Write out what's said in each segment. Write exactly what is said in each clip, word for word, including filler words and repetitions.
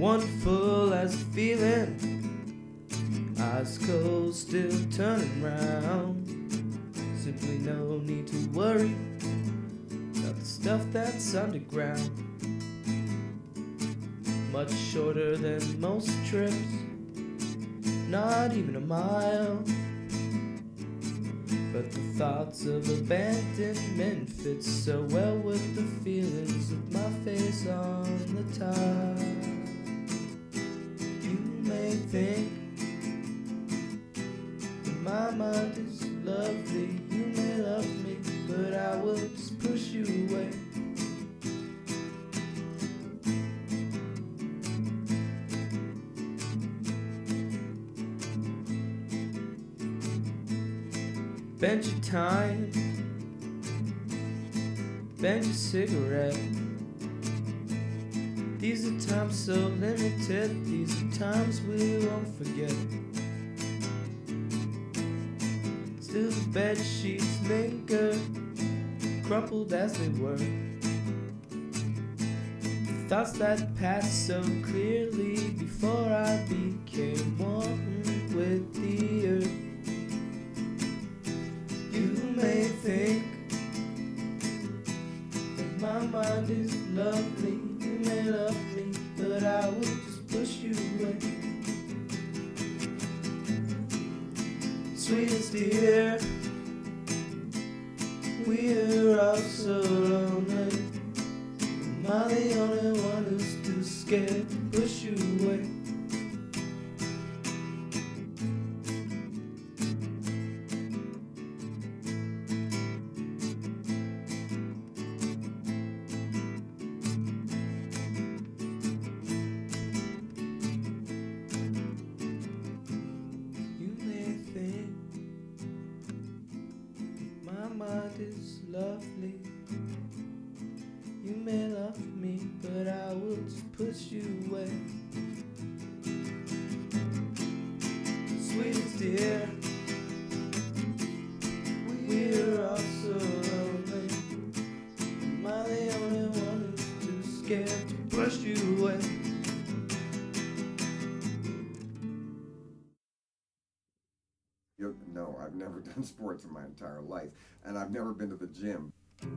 wonderful as a feeling. Eyes closed, still turning round. Simply no need to worry about the stuff that's underground. Much shorter than most trips, not even a mile. But the thoughts of abandonment fit so well with the feelings of my face on the tide. You may think that my mind is lovely, you may love me, but I will just push you away. Bend your time, bend your cigarette. These are times so limited, these are times we won't forget. Still the bed sheets linger, crumpled as they were. The thoughts that passed so clearly before I became one with the earth. You may think that my mind is lovely, you may love me, but I will just push you away. Sweetest dear, we're all so lonely. Am I the only one who's too scared to push you away? My mind is lovely, you may love me, but I will just push you away. Sweetest dear, we're all so lonely. Am I the only one who's too scared to push you away? No, I've never done sports in my entire life, and I've never been to the gym.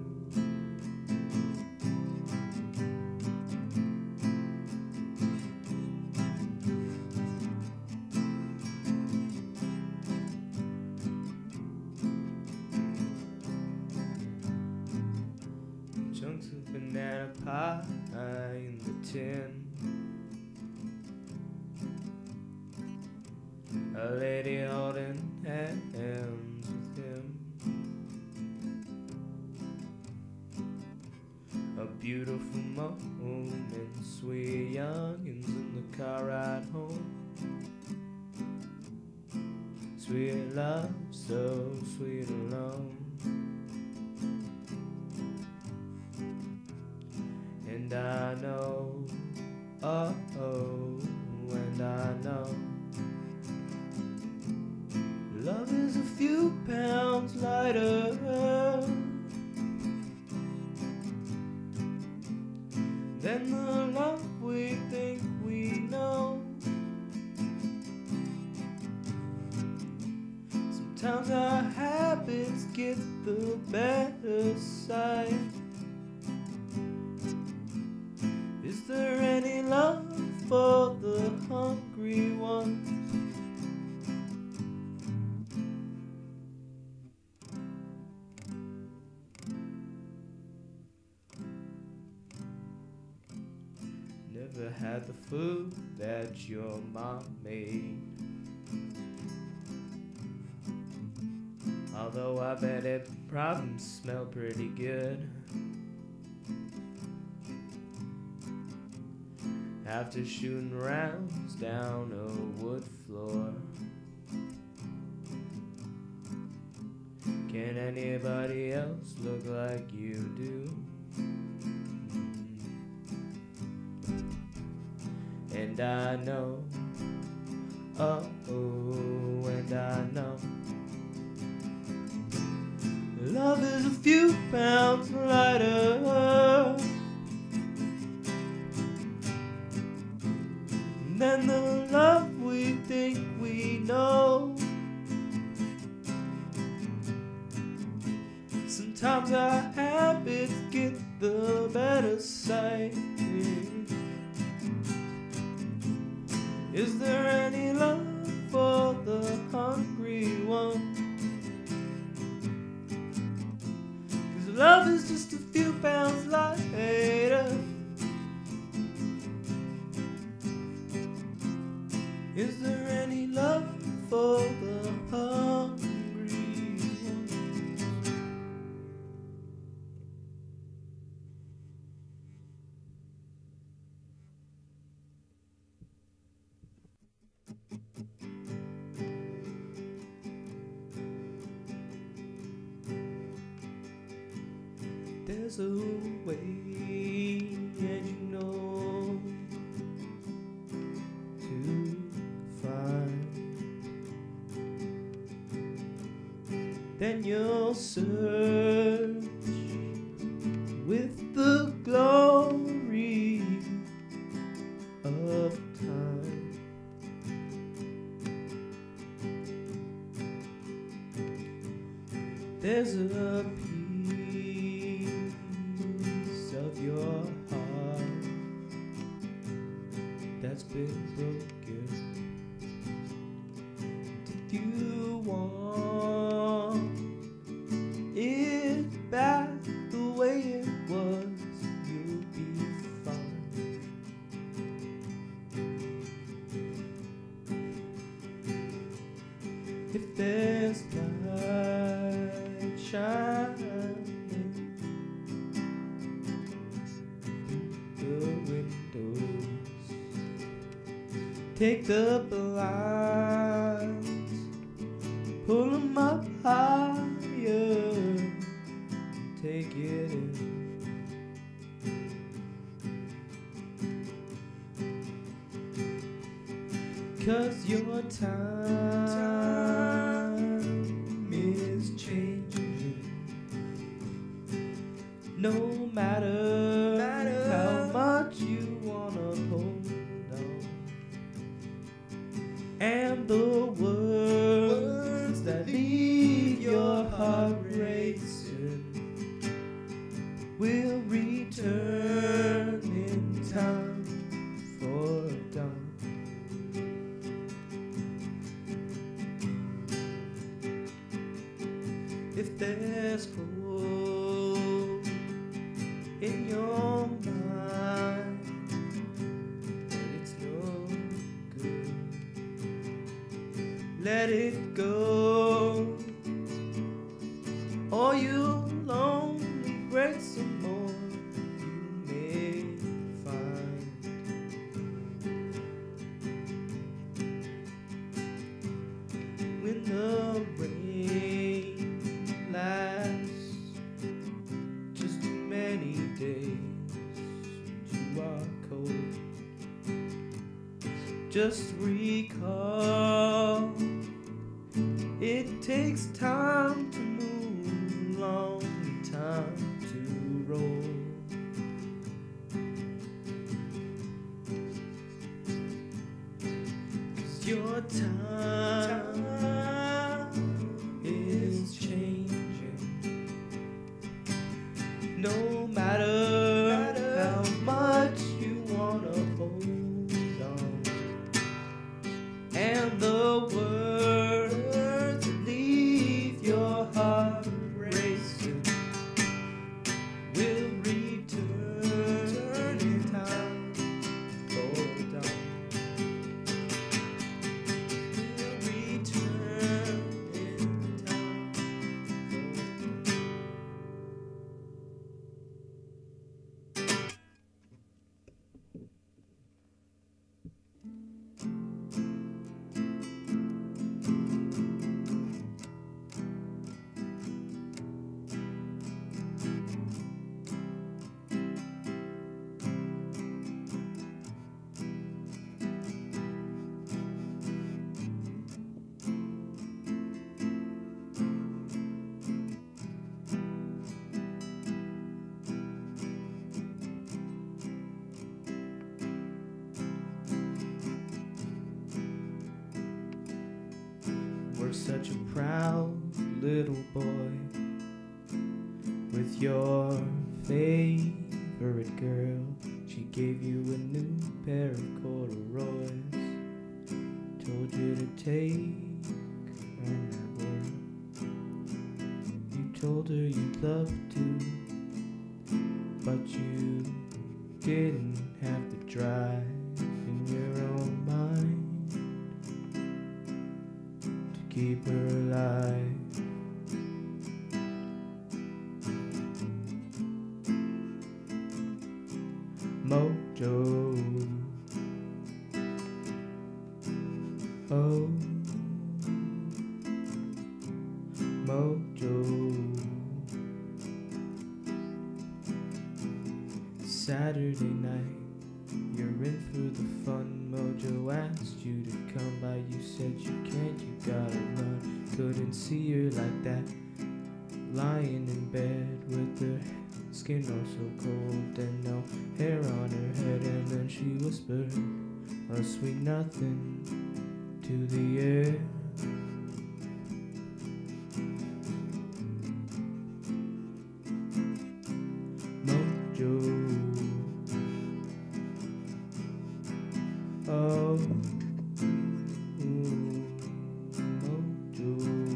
Chunks of banana pie in the tin. A lady holding hands with him. A beautiful moment, sweet youngins in the car ride home. Sweet love, so sweet alone. And I know, oh, oh, and I know love is a few pounds lighter than the love we think we know. Sometimes our habits get the better side. Is there any love for the hungry ones? Never had the food that your mom made, although I bet it probably smelled pretty good. After shooting rounds down a wood floor, can anybody else look like you do? And I know, oh, oh, and I know love is a few pounds lighter than the love we think we know. Sometimes our habits get the better side. Is there any love for the hungry one? 'Cause love is just a few pounds lighter. Is there any love for the hungry one? There's a way, and you know, to find. Then you'll search with the glory of time. There's a piece of your heart that's been broken. If you want it back the way it was, you'll be fine. If there's light shining through the windows, take the blinds, pull them up higher, take it in. 'Cause your time is changing. No matter how much you wanna hold on, and the words that leave your heart racing will return in time for dawn. If there's hope in your mind, but it's no good, let it go, or you'll only break some more you may find. When the rain lasts just too many days, you are cold, just recall it takes time to move, long time to roll. 'Cause your time is changing. No matter how much you wanna hold on, and the words that leave your heart racing will return in time for dawn. Will return in time for dawn. such a proud little boy with your favorite girl. She gave you a new pair of corduroys, told you to take on that world. You told her you'd love to, but you didn't have the drive in your own mind to keep her alive. Mojo, oh, Mojo. Saturday night, you're in for the fun. Mojo asked you to come by, you said you can't, you gotta run. Couldn't see her like that, lying in bed with her skin all so cold and no hair on her head. And then she whispered a sweet nothing to the air. Mojo, oh, ooh, Mojo.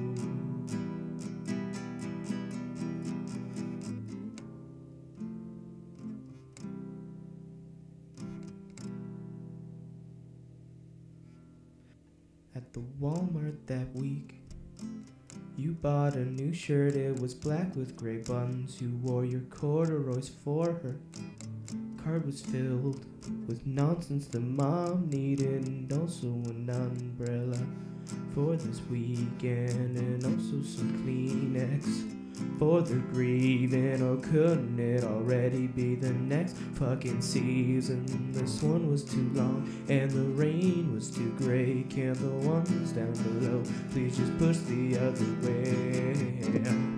At the Walmart that week, you bought a new shirt. It was black with gray buttons. You wore your corduroys for her. Card was filled with nonsense the mom needed, and also an umbrella for this weekend, and also some Kleenex for the grieving. Or couldn't it already be the next fucking season? This one was too long and the rain was too gray. Can't the ones down below please just push the other way?